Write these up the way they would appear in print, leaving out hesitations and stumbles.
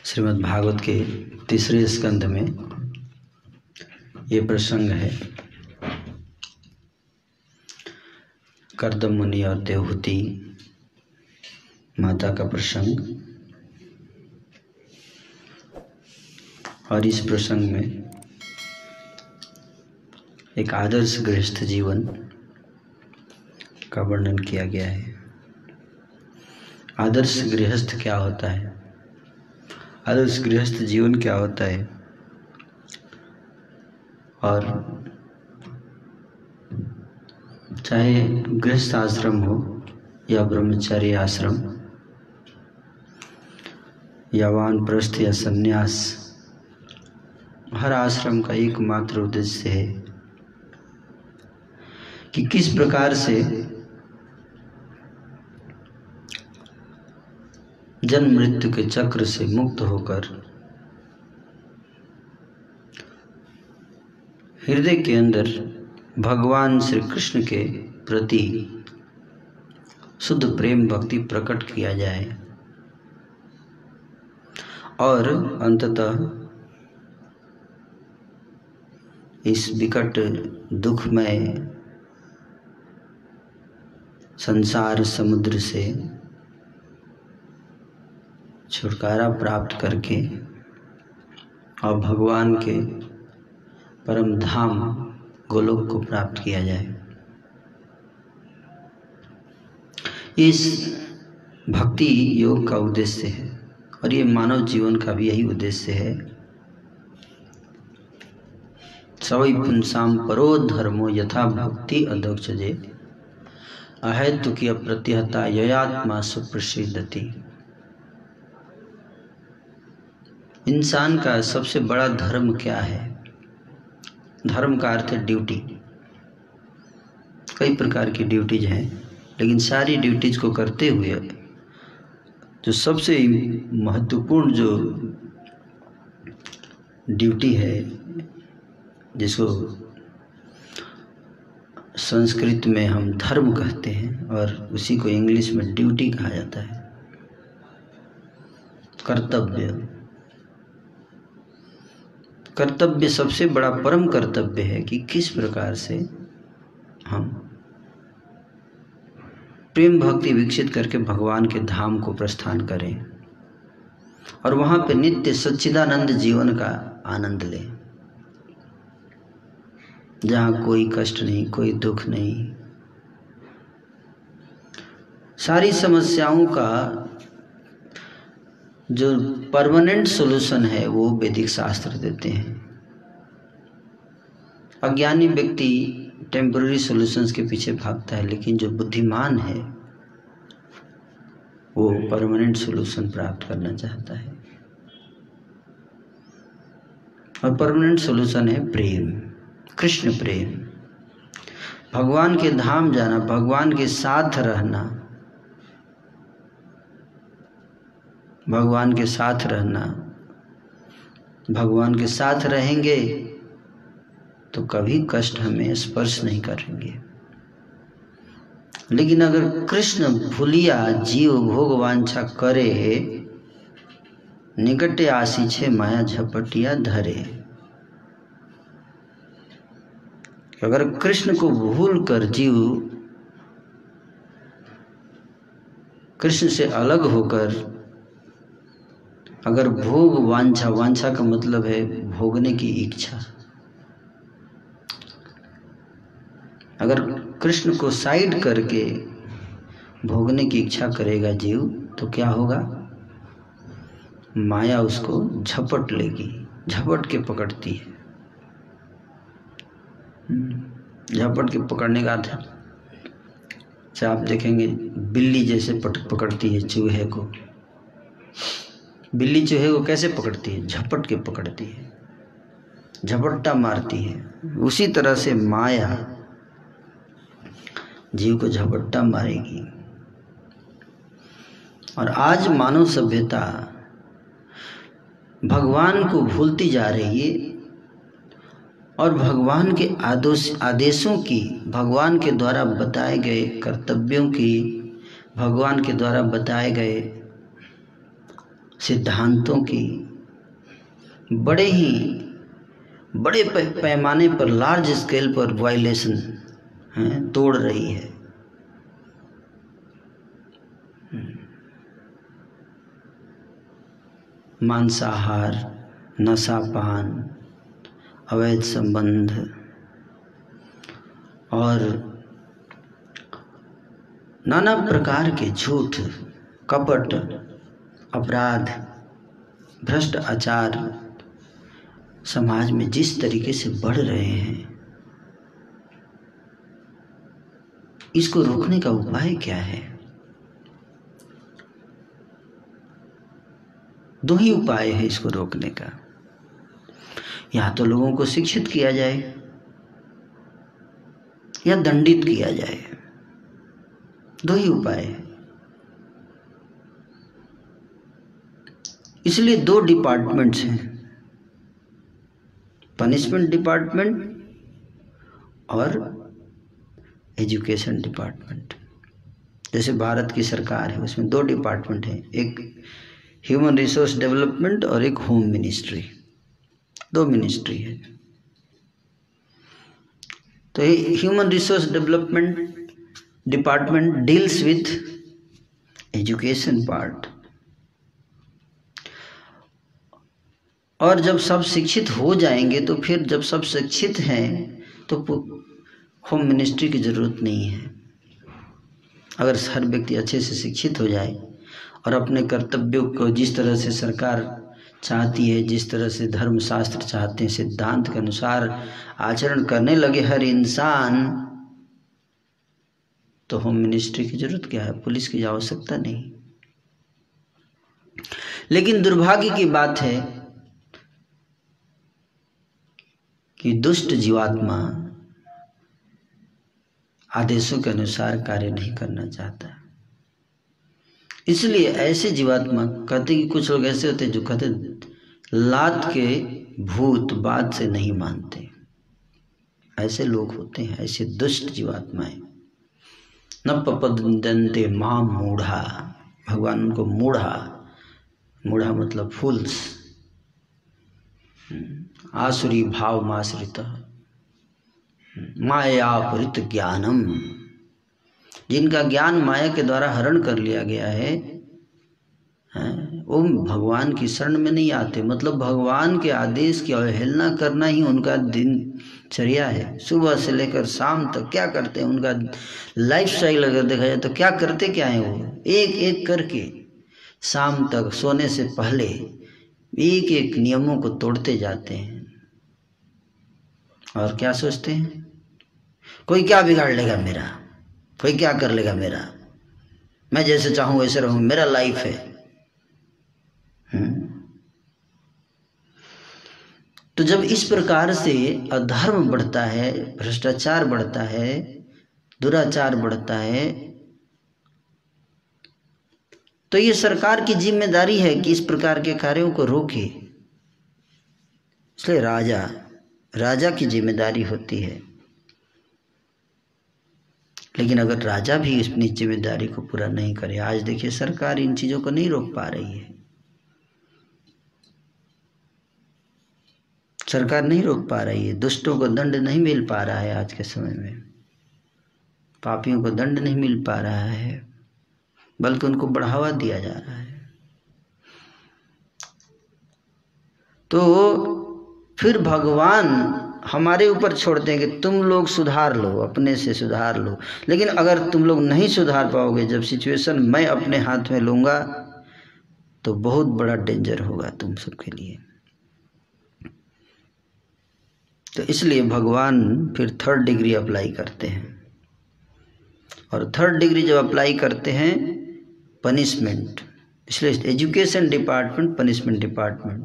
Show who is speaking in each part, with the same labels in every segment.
Speaker 1: श्रीमद् भागवत के तीसरे स्कंध में ये प्रसंग है। कर्दम मुनि और देवहूति माता का प्रसंग। और इस प्रसंग में एक आदर्श गृहस्थ जीवन का वर्णन किया गया है। आदर्श गृहस्थ क्या होता है, आदर्श गृहस्थ जीवन क्या होता है, और चाहे गृहस्थ आश्रम हो या ब्रह्मचर्य आश्रम या वानप्रस्थ या संन्यास, हर आश्रम का एकमात्र उद्देश्य है कि किस प्रकार से जन्म मृत्यु के चक्र से मुक्त होकर हृदय के अंदर भगवान श्री कृष्ण के प्रति शुद्ध प्रेम भक्ति प्रकट किया जाए और अंततः इस विकट दुखमय संसार समुद्र से छुटकारा प्राप्त करके और भगवान के परम धाम गोलोक को प्राप्त किया जाए। इस भक्ति योग का उद्देश्य है और ये मानव जीवन का भी यही उद्देश्य है। सवै पुंसाम परो धर्मो यथा भक्ति अदक्षजे अहेतुकी अप्रत्यहता ययात्मा सुप्रसिद्धति। इंसान का सबसे बड़ा धर्म क्या है? धर्म का अर्थ है ड्यूटी। कई प्रकार की ड्यूटीज हैं, लेकिन सारी ड्यूटीज को करते हुए जो सबसे महत्वपूर्ण जो ड्यूटी है, जिसको संस्कृत में हम धर्म कहते हैं और उसी को इंग्लिश में ड्यूटी कहा जाता है, कर्तव्य। कर्तव्य सबसे बड़ा परम कर्तव्य है कि किस प्रकार से हम प्रेम भक्ति विकसित करके भगवान के धाम को प्रस्थान करें और वहाँ पे नित्य सच्चिदानंद जीवन का आनंद लें, जहाँ कोई कष्ट नहीं, कोई दुख नहीं। सारी समस्याओं का जो परमानेंट सॉल्यूशन है वो वैदिक शास्त्र देते हैं। अज्ञानी व्यक्ति टेम्पररी सॉल्यूशंस के पीछे भागता है, लेकिन जो बुद्धिमान है वो परमानेंट सॉल्यूशन प्राप्त करना चाहता है। और परमानेंट सॉल्यूशन है प्रेम, कृष्ण प्रेम, भगवान के धाम जाना, भगवान के साथ रहना, भगवान के साथ रहना। भगवान के साथ रहेंगे तो कभी कष्ट हमें स्पर्श नहीं करेंगे। लेकिन अगर कृष्ण भूलिया जीव भोग वांछा करे, निकटे आसीछे माया झपटिया धरे। अगर कृष्ण को भूल कर जीव कृष्ण से अलग होकर अगर भोग वांछा, वांछा का मतलब है भोगने की इच्छा, अगर कृष्ण को साइड करके भोगने की इच्छा करेगा जीव, तो क्या होगा? माया उसको झपट लेगी, झपट के पकड़ती है। झपट के पकड़ने का अर्थ है, आप देखेंगे बिल्ली जैसे पकड़ती है चूहे को। बिल्ली चूहे को कैसे पकड़ती है? झपट के पकड़ती है, झपट्टा मारती है। उसी तरह से माया जीव को झपट्टा मारेगी। और आज मानव सभ्यता भगवान को भूलती जा रही है और भगवान के आदेशों की, भगवान के द्वारा बताए गए कर्तव्यों की, भगवान के द्वारा बताए गए सिद्धांतों की बड़े पैमाने पर, लार्ज स्केल पर वायलेशन तोड़ रही है। मांसाहार, नशापान, अवैध संबंध और नाना प्रकार के झूठ, कपट, अपराध, भ्रष्ट आचार समाज में जिस तरीके से बढ़ रहे हैं, इसको रोकने का उपाय क्या है? दो ही उपाय है इसको रोकने का। या तो लोगों को शिक्षित किया जाए या दंडित किया जाए, दो ही उपाय है। इसलिए दो डिपार्टमेंट्स हैं, पनिशमेंट डिपार्टमेंट और एजुकेशन डिपार्टमेंट। जैसे भारत की सरकार है, उसमें दो डिपार्टमेंट हैं, एक ह्यूमन रिसोर्स डेवलपमेंट और एक होम मिनिस्ट्री, दो मिनिस्ट्री है। तो human resource development department deals with education part, और जब सब शिक्षित हो जाएंगे तो फिर जब सब शिक्षित हैं तो होम मिनिस्ट्री की ज़रूरत नहीं है। अगर हर व्यक्ति अच्छे से शिक्षित हो जाए और अपने कर्तव्यों को जिस तरह से सरकार चाहती है, जिस तरह से धर्मशास्त्र चाहते हैं, सिद्धांत के अनुसार आचरण करने लगे हर इंसान, तो होम मिनिस्ट्री की जरूरत क्या है, पुलिस की आवश्यकता नहीं। लेकिन दुर्भाग्य की बात है कि दुष्ट जीवात्मा आदेशों के अनुसार कार्य नहीं करना चाहता। इसलिए ऐसे जीवात्मा कहते कि कुछ लोग ऐसे होते जो कहते लात के भूत बात से नहीं मानते, ऐसे लोग होते हैं, ऐसे दुष्ट जीवात्माएं। न पपदन्ते मां मूढ़ा, भगवान उनको मूढ़ा मतलब फूल्स, आसुरी भाव माश्रित मायापहृत ज्ञानम, जिनका ज्ञान माया के द्वारा हरण कर लिया गया है, वो भगवान की शरण में नहीं आते। मतलब भगवान के आदेश की अवहेलना करना ही उनका दिनचर्या है। सुबह से लेकर शाम तक क्या करते हैं, उनका लाइफ स्टाइल अगर देखा जाए तो क्या करते क्या है, वो एक एक करके शाम तक सोने से पहले एक एक नियमों को तोड़ते जाते हैं। और क्या सोचते हैं, कोई क्या बिगाड़ लेगा मेरा, कोई क्या कर लेगा मेरा, मैं जैसे चाहूं वैसे रहूं, मेरा लाइफ है। तो जब इस प्रकार से अधर्म बढ़ता है, भ्रष्टाचार बढ़ता है, दुराचार बढ़ता है, तो ये सरकार की जिम्मेदारी है कि इस प्रकार के कार्यों को रोके। इसलिए राजा की जिम्मेदारी होती है। लेकिन अगर राजा भी अपनी जिम्मेदारी को पूरा नहीं करे, आज देखिए सरकार इन चीजों को नहीं रोक पा रही है, सरकार नहीं रोक पा रही है, दुष्टों को दंड नहीं मिल पा रहा है, आज के समय में पापियों को दंड नहीं मिल पा रहा है, बल्कि उनको बढ़ावा दिया जा रहा है। तो फिर भगवान हमारे ऊपर छोड़ते हैं कि तुम लोग सुधार लो, अपने से सुधार लो। लेकिन अगर तुम लोग नहीं सुधार पाओगे, जब सिचुएशन मैं अपने हाथ में लूंगा, तो बहुत बड़ा डेंजर होगा तुम सबके लिए। तो इसलिए भगवान फिर 3rd डिग्री अप्लाई करते हैं, और 3rd डिग्री जब अप्लाई करते हैं पनिशमेंट, इसलिए एजुकेशन डिपार्टमेंट, पनिशमेंट डिपार्टमेंट।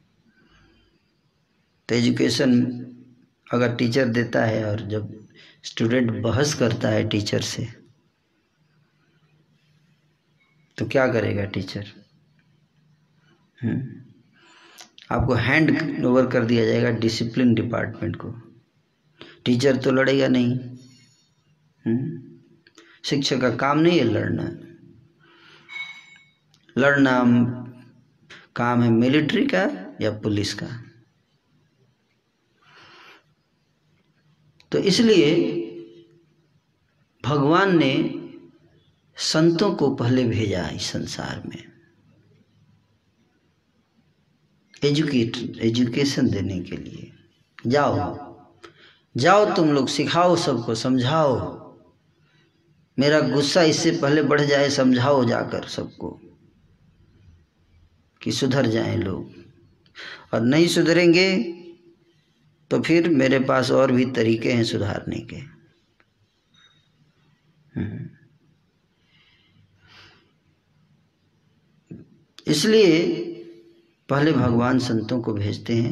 Speaker 1: तो एजुकेशन अगर टीचर देता है और जब स्टूडेंट बहस करता है टीचर से, तो क्या करेगा टीचर? आपको हैंड ओवर कर दिया जाएगा डिसिप्लिन डिपार्टमेंट को। टीचर तो लड़ेगा नहीं, शिक्षक का काम नहीं है लड़ना। काम है मिलिट्री का या पुलिस का। तो इसलिए भगवान ने संतों को पहले भेजा इस संसार में एजुकेशन देने के लिए। जाओ तुम लोग, सिखाओ सबको, समझाओ, मेरा गुस्सा इससे पहले बढ़ जाए, समझाओ जाकर सबको कि सुधर जाएं लोग, और नहीं सुधरेंगे तो फिर मेरे पास और भी तरीके हैं सुधारने के। इसलिए पहले भगवान संतों को भेजते हैं,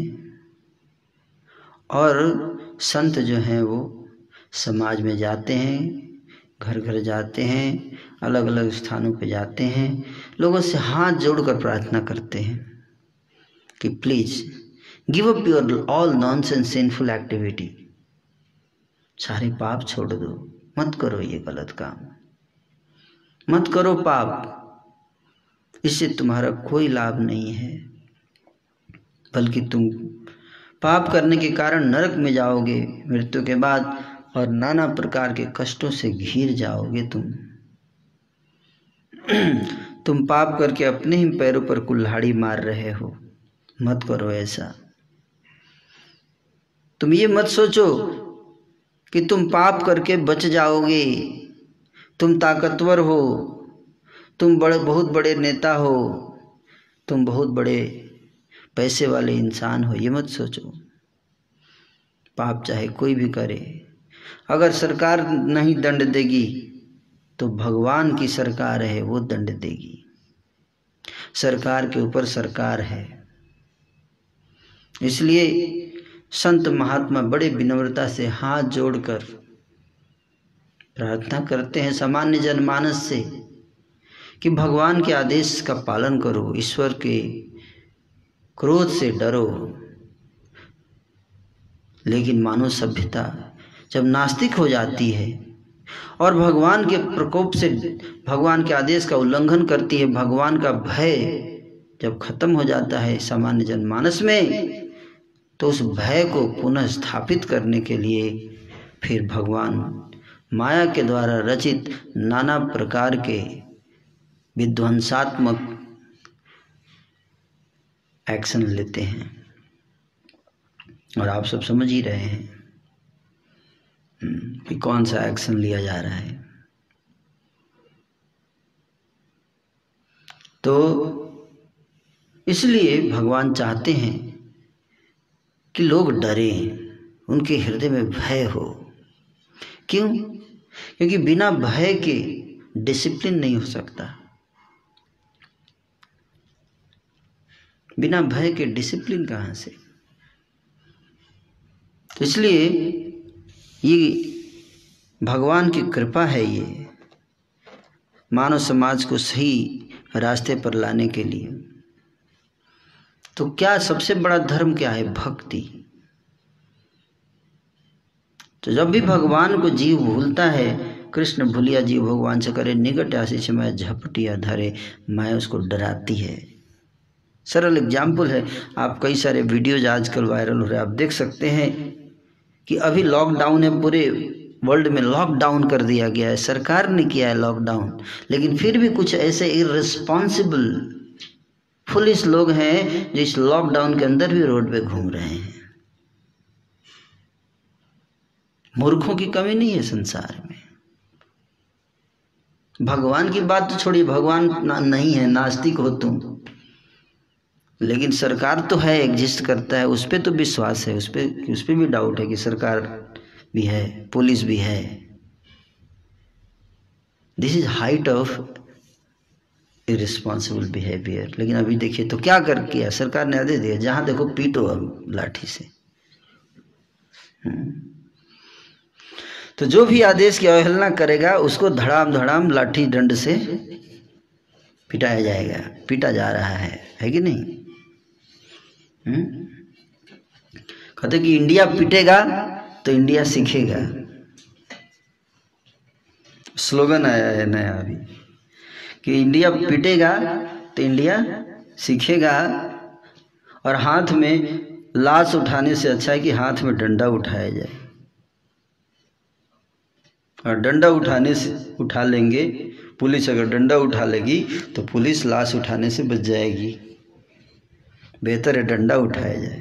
Speaker 1: और संत जो हैं वो समाज में जाते हैं, घर घर जाते हैं, अलग अलग स्थानों पे जाते हैं, लोगों से हाथ जोड़कर प्रार्थना करते हैं कि please give up your all nonsense sinful activity. सारे पाप छोड़ दो, मत करो ये गलत काम, मत करो पाप, इससे तुम्हारा कोई लाभ नहीं है, बल्कि तुम पाप करने के कारण नरक में जाओगे मृत्यु के बाद, और नाना प्रकार के कष्टों से घिर जाओगे तुम पाप करके अपने ही पैरों पर कुल्हाड़ी मार रहे हो, मत करो ऐसा। तुम ये मत सोचो कि तुम पाप करके बच जाओगे, तुम ताकतवर हो, तुम बहुत बड़े नेता हो, तुम बहुत बड़े पैसे वाले इंसान हो, ये मत सोचो। पाप चाहे कोई भी करे, अगर सरकार नहीं दंड देगी तो भगवान की सरकार है, वो दंड देगी। सरकार के ऊपर सरकार है। इसलिए संत महात्मा बड़े विनम्रता से हाथ जोड़कर प्रार्थना करते हैं सामान्य जनमानस से कि भगवान के आदेश का पालन करो, ईश्वर के क्रोध से डरो। लेकिन मानव सभ्यता जब नास्तिक हो जाती है और भगवान के प्रकोप से, भगवान के आदेश का उल्लंघन करती है, भगवान का भय जब खत्म हो जाता है सामान्य जनमानस में, तो उस भय को पुनः स्थापित करने के लिए फिर भगवान माया के द्वारा रचित नाना प्रकार के विध्वंसात्मक एक्शन लेते हैं। और आप सब समझ ही रहे हैं कि कौन सा एक्शन लिया जा रहा है। तो इसलिए भगवान चाहते हैं कि लोग डरें, उनके हृदय में भय हो। क्यों? क्योंकि बिना भय के डिसिप्लिन नहीं हो सकता। बिना भय के डिसिप्लिन कहाँ से? तो इसलिए ये भगवान की कृपा है, ये मानव समाज को सही रास्ते पर लाने के लिए। तो क्या सबसे बड़ा धर्म क्या है? भक्ति। तो जब भी भगवान को जीव भूलता है, कृष्ण भूलिया जीव भगवान से करे निकट आशीष मैं झपटिया धरे, मैं उसको डराती है। सरल एग्जाम्पल है, आप कई सारे वीडियोज आजकल वायरल हो रहे हैं, आप देख सकते हैं कि अभी लॉकडाउन है, पूरे वर्ल्ड में लॉकडाउन कर दिया गया है, सरकार ने किया है लॉकडाउन, लेकिन फिर भी कुछ ऐसे इररिस्पॉन्सिबल फुलिश लोग हैं जो इस लॉकडाउन के अंदर भी रोड पे घूम रहे हैं। मूर्खों की कमी नहीं है संसार में। भगवान की बात तो छोड़िए, भगवान नहीं है, नास्तिक हो तुम, लेकिन सरकार तो है, एग्जिस्ट करता है, उस पर तो विश्वास है, उस पर भी डाउट है कि सरकार भी है, पुलिस भी है। This is height of irresponsible behaviour. लेकिन अभी देखिए तो क्या कर किया सरकार ने, आदेश दिया जहां देखो पीटो अब लाठी से। तो जो भी आदेश की अवहेलना करेगा उसको धड़ाम धड़ाम लाठी डंड से पिटाया जाएगा, पीटा जा रहा है कि नहीं? कहते कि इंडिया पिटेगा तो इंडिया सीखेगा। स्लोगन आया है नया अभी कि इंडिया पिटेगा तो इंडिया सीखेगा। और हाथ में लाश उठाने से अच्छा है कि हाथ में डंडा उठाया जाए। और डंडा उठा लेंगे, पुलिस अगर डंडा उठा लेगी तो पुलिस लाश उठाने से बच जाएगी। बेहतर है डंडा उठाया जाए।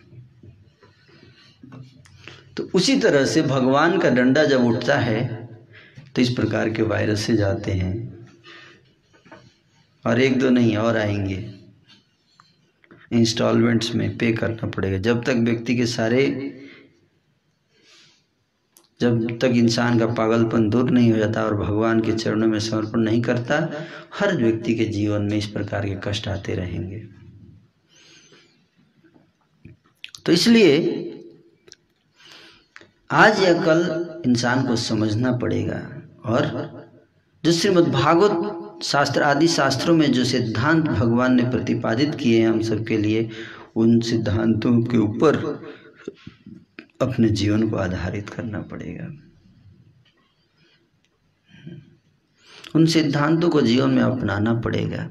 Speaker 1: तो उसी तरह से भगवान का डंडा जब उठता है तो इस प्रकार के वायरस से जाते हैं, और एक दो नहीं और आएंगे। इंस्टॉलमेंट्स में पे करना पड़ेगा। जब तक इंसान का पागलपन दूर नहीं हो जाता और भगवान के चरणों में समर्पण नहीं करता, हर व्यक्ति के जीवन में इस प्रकार के कष्ट आते रहेंगे। तो इसलिए आज या कल इंसान को समझना पड़ेगा। और जो श्रीमद् भागवत शास्त्र आदि शास्त्रों में जो सिद्धांत भगवान ने प्रतिपादित किए हैं हम सबके लिए, उन सिद्धांतों के ऊपर अपने जीवन को आधारित करना पड़ेगा। उन सिद्धांतों को जीवन में अपनाना पड़ेगा।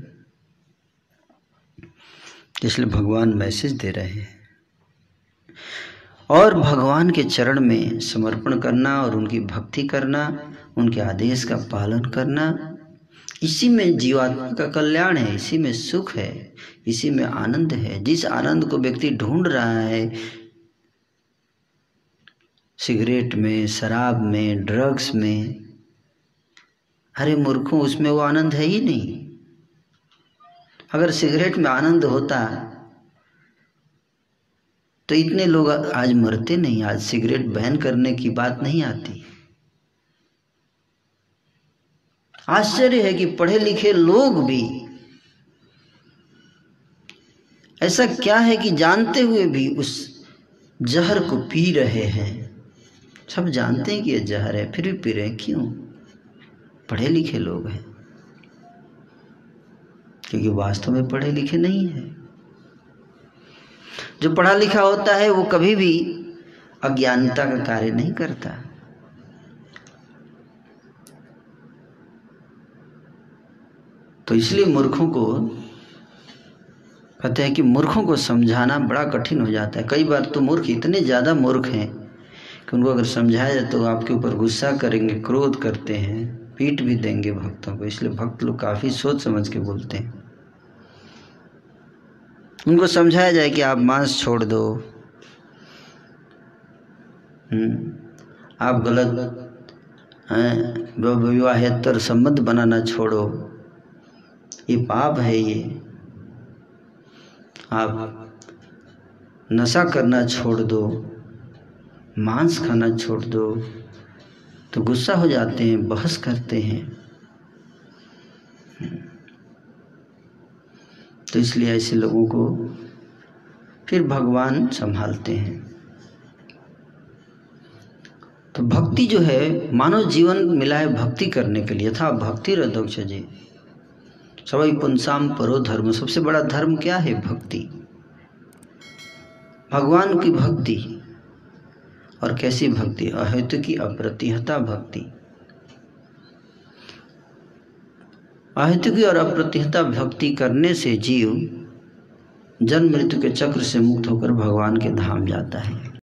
Speaker 1: इसलिए भगवान मैसेज दे रहे हैं। और भगवान के चरण में समर्पण करना और उनकी भक्ति करना, उनके आदेश का पालन करना, इसी में जीवात्मा का कल्याण है, इसी में सुख है, इसी में आनंद है। जिस आनंद को व्यक्ति ढूंढ रहा है सिगरेट में, शराब में, ड्रग्स में, अरे मूर्खों, उसमें वो आनंद है ही नहीं। अगर सिगरेट में आनंद होता तो इतने लोग आज मरते नहीं। आज सिगरेट बैन करने की बात नहीं आती। आश्चर्य है कि पढ़े लिखे लोग भी, ऐसा क्या है कि जानते हुए भी उस जहर को पी रहे हैं। सब जानते हैं कि ये जहर है, फिर भी पी रहे हैं। क्यों? पढ़े लिखे लोग हैं। क्योंकि वास्तव में पढ़े लिखे नहीं है। जो पढ़ा लिखा होता है वो कभी भी अज्ञानता का कार्य नहीं करता। तो इसलिए मूर्खों को कहते हैं कि मूर्खों को समझाना बड़ा कठिन हो जाता है। कई बार तो मूर्ख इतने ज़्यादा मूर्ख हैं कि उनको अगर समझाया जाए तो आपके ऊपर गुस्सा करेंगे, क्रोध करते हैं, पीट भी देंगे भक्तों को। इसलिए भक्त लोग काफ़ी सोच समझ के बोलते हैं। उनको समझाया जाए कि आप मांस छोड़ दो, आप गलत विवाहेतर संबंध बनाना छोड़ो, ये पाप है, ये आप नशा करना छोड़ दो, मांस खाना छोड़ दो। तो गुस्सा हो जाते हैं, बहस करते हैं। तो इसलिए ऐसे लोगों को फिर भगवान संभालते हैं। तो भक्ति जो है, मानव जीवन मिला है भक्ति करने के लिए था। भक्ति रदोक्ष जी सवै पुंसाम परो धर्म। सबसे बड़ा धर्म क्या है? भक्ति, भगवान की भक्ति। और कैसी भक्ति? अहेतु की अप्रतिहता भक्ति। अहेतु की और अप्रतिहता भक्ति करने से जीव जन्म मृत्यु के चक्र से मुक्त होकर भगवान के धाम जाता है।